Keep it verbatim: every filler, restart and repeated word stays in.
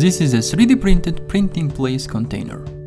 This is a three D printed printing place container.